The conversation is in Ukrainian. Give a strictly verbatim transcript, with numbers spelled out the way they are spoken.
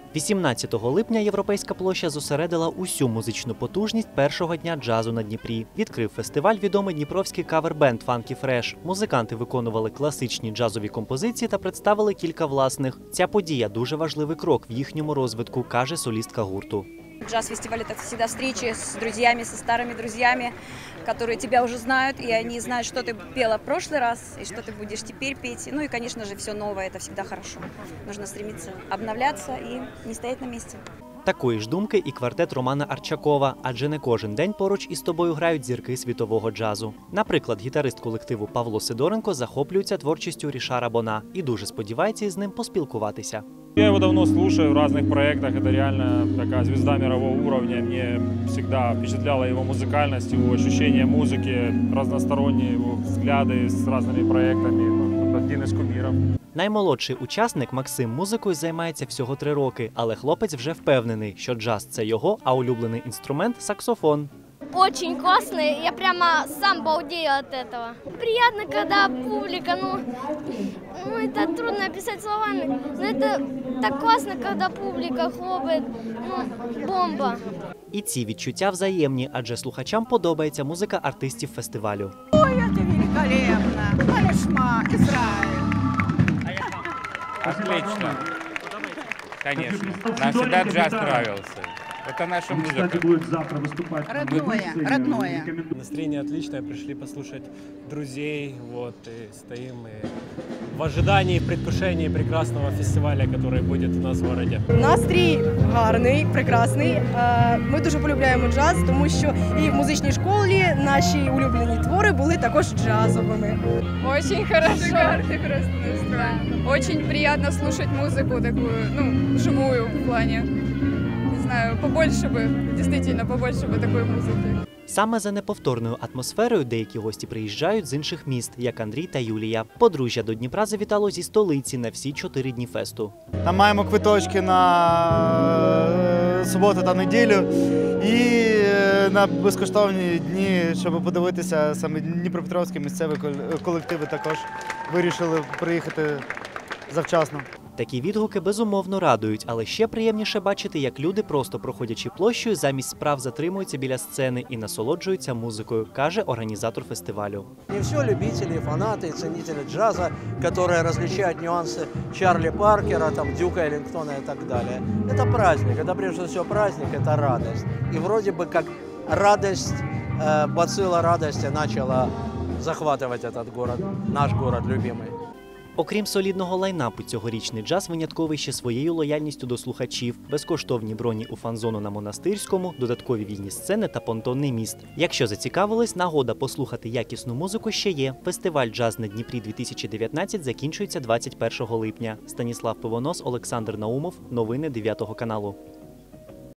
вісімнадцятого липня Європейська площа зосередила усю музичну потужність першого дня джазу на Дніпрі. Відкрив фестиваль відомий дніпровський кавер-бенд «Funky Fresh». Музиканти виконували класичні джазові композиції та представили кілька власних. Ця подія – дуже важливий крок в їхньому розвитку, каже солістка гурту. Джаз-фестиваль – это всегда встречи с друзьями, со старыми друзьями, которые тебя уже знают, и они знают, что ты пела в прошлый раз, и что ты будешь теперь петь. Ну и, конечно же, все новое – это всегда хорошо. Нужно стремиться обновляться и не стоять на месте. Такої ж думки і квартет Романа Арчакова, адже не кожен день поруч із тобою грають зірки світового джазу. Наприклад, гітарист колективу Павло Сидоренко захоплюється творчістю Рішара Бона і дуже сподівається із ним поспілкуватися. Я его давно слушаю в разных проектах, это реально такая звезда мирового уровня. Мне всегда впечатляла его музыкальность, его ощущение музыки, разносторонние его взгляды с разными проектами. Один из кумиров. Наймолодший учасник Максим музикою займається всього три роки, але хлопець вже впевнений, що джаз – це його, а улюблений інструмент – саксофон. Очень классный, я прямо сам балдею от этого. Приятно, когда публика, ну, ну это трудно описать словами, но это так классно, когда публика хлопает, ну, бомба. І ці відчуття взаємні, адже слухачам подобається музика артистів фестивалю. Ой, это великолепно! Алишма, Израиль! Отлично. Конечно. Нам всегда джаз нравился. Это наша музыка. Родное, родное. Настроение отличное, пришли послушать друзей, вот, и стоим и в ожидании, в предвкушении прекрасного фестиваля, который будет у нас в городе. Настрій гарний, прекрасний. Ми дуже полюбляємо джаз, тому що і в музичній школі наші улюблені твори були також джазовими. Очень хорошо. Прекрасно настроение. Очень приятно слушать музыку такую, ну, живую в плане. Не знаю, побольше бы, действительно, побольше бы такой музыки. Саме за неповторною атмосферою деякі гості приїжджають з інших міст, як Андрій та Юлія. Подружжя до Дніпра завітало зі столиці на всі чотири дні фесту. Там маємо квиточки на суботу та неділю і на безкоштовні дні, щоб подивитися саме дніпропетровські місцеві колективи, також вирішили приїхати завчасно. Такі відгуки безумовно радують, але ще приємніше бачити, як люди, просто проходячи площею, замість справ затримуються біля сцени і насолоджуються музикою, каже організатор фестивалю. Не все любители, фанаты, ценители джаза, которые различают нюансы Чарли Паркера, там, Дюка Эллингтона и так далее. Это праздник, это прежде всего праздник, это радость. И вроде бы как радость, э, бацилла радости начала захватывать этот город, наш город любимый. Окрім солідного лайнапу, цьогорічний джаз винятковий ще своєю лояльністю до слухачів, безкоштовні броні у фан-зону на Монастирському, додаткові вільні сцени та понтонний міст. Якщо зацікавились, нагода послухати якісну музику ще є. Фестиваль «Джаз на Дніпрі дві тисячі дев'ятнадцять» закінчується двадцять першого липня. Станіслав Пивонос, Олександр Наумов. Новини дев'ятого каналу.